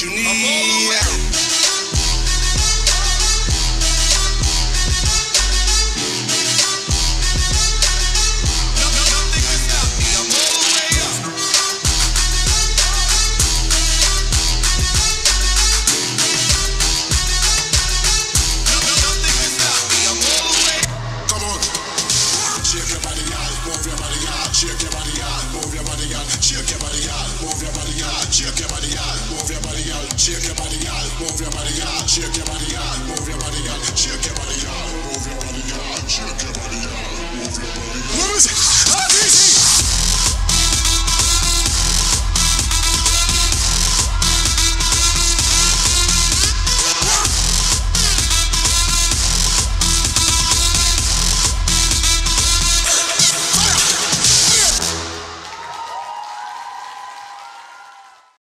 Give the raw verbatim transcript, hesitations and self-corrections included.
you need. Shake your body, y'all. Move your body, y'all. Shake your body, y'all. Move your body, y'all. Shake your body, y'all. Move your body, y'all. Shake your body, y'all. Move your body, y'all. Shake your body, y'all. Move your body, y'all. Shake your body, y'all.